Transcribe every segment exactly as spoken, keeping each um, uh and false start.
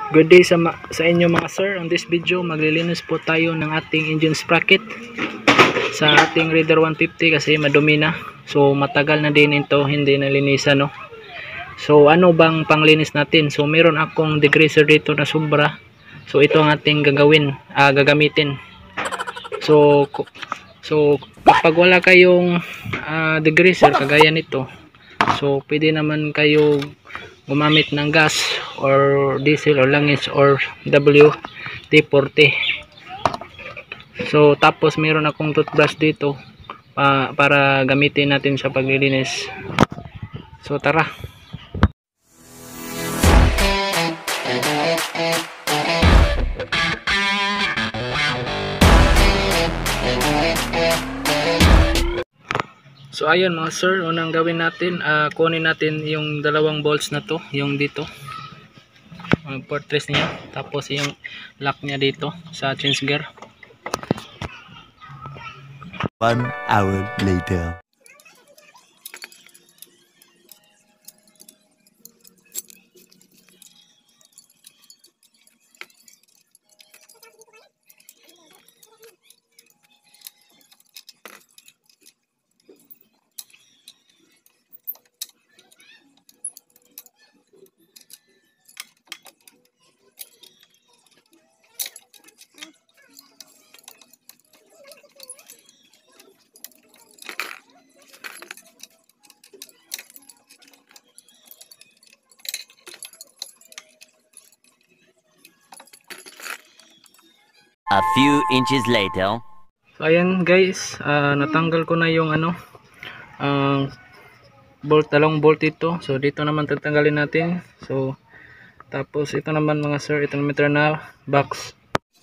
Good day sa, sa inyo mga sir. On this video, maglilinis po tayo ng ating engine sprocket sa ating Raider one fifty kasi madumi na. So matagal na din ito hindi nalinisan, no? So ano bang panglinis natin? So meron akong degreaser dito na sobra. So ito ang ating gagawin, uh, gagamitin. So so kapag wala kayong uh, degreaser kagaya nito, so pwede naman kayo gumamit ng gas or diesel or langis or W D forty. So tapos meron akong toothbrush dito pa, para gamitin natin sa paglilinis. So tara. So ayun mga sir, unang gawin natin, uh, kunin natin yung dalawang bolts na to, yung dito, uh, portress niya, tapos yung lock niya dito sa change gear. One hour later. A few inches later. So ayan guys, uh, natanggal ko na yung ano, uh, bolt, dalawang bolt ito. So dito naman tatanggalin natin. So tapos ito naman mga sir, ito naman meter na box.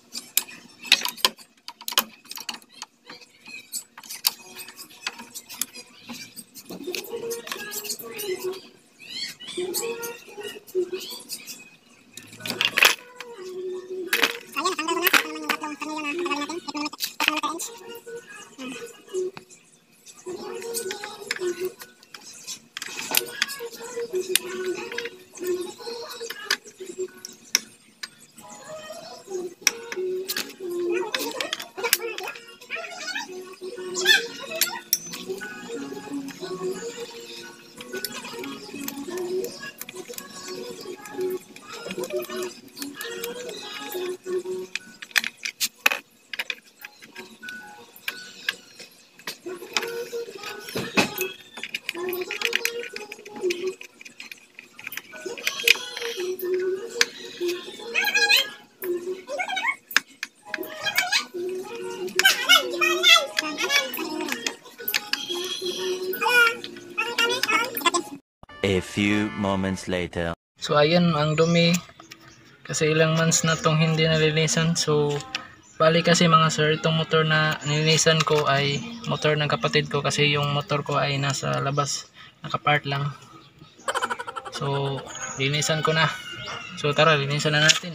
A few moments later. So ayan, ang dumi kasi ilang months na tong hindi nalinisan. So bali kasi mga sir, itong motor na nilinisan ko ay motor ng kapatid ko kasi yung motor ko ay nasa labas, nakapart lang. So linisan ko na. So tara, linisan na natin.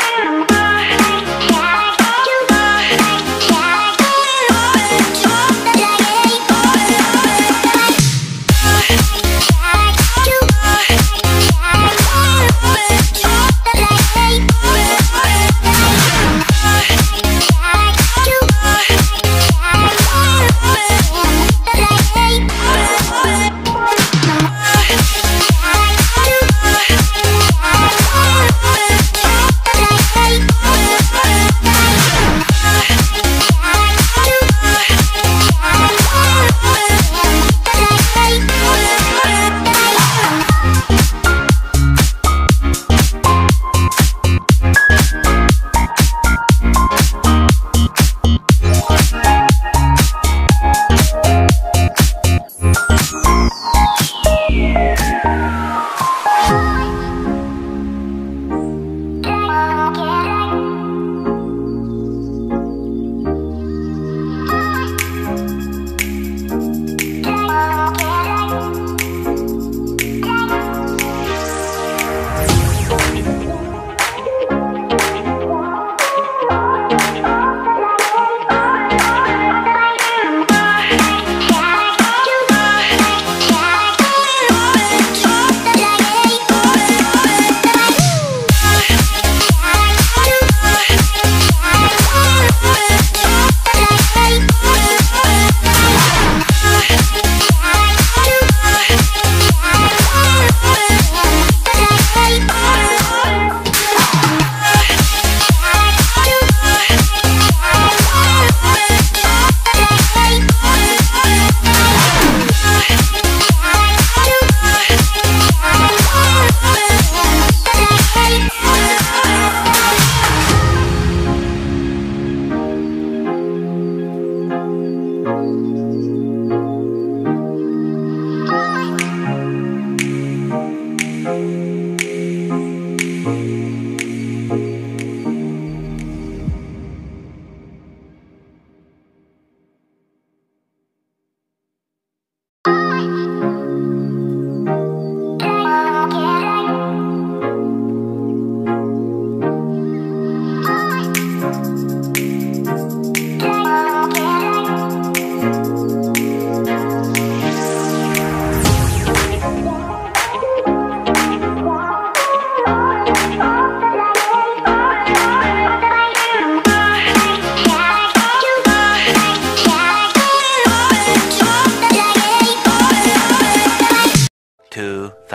Stop.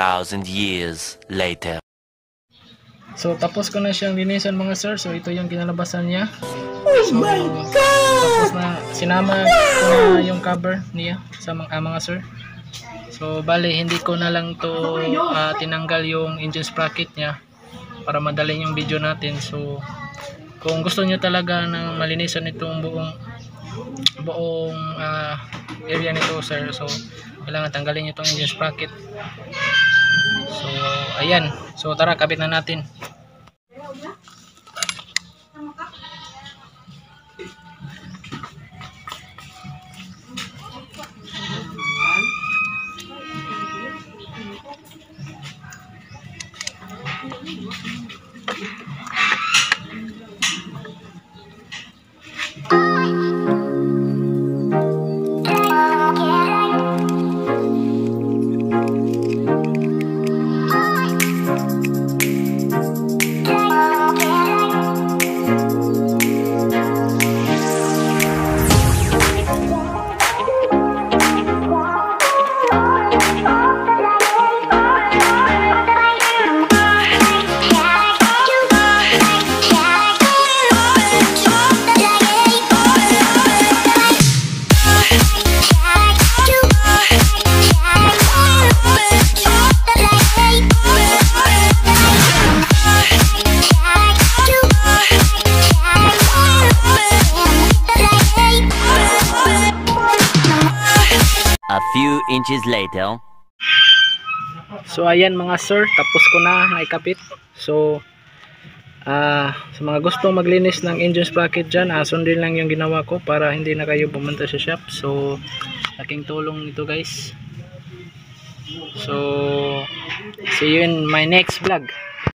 thousand years later. So tapos ko na siyang linisan mga sir. So ito yung kinalabasan niya. So, oh my God! Tapos na sinama ko na yung cover niya sa mga, ah, mga sir. So bali hindi ko na lang to uh, tinanggal yung engine sprocket niya para madali yung video natin. So kung gusto niyo talaga ng malinisan itong buong buong uh, area nito sir, so kailangan tanggalin niyo itong engine sprocket. So ayan, so tara kabit na natin. A few inches later. So ayan mga sir, tapos ko na naikapit. So uh, sa mga gusto maglinis ng engine sprocket dyan, uh, sundin lang yung ginawa ko para hindi na kayo pumunta sa shop. So laking tulong ito guys. So see you in my next vlog.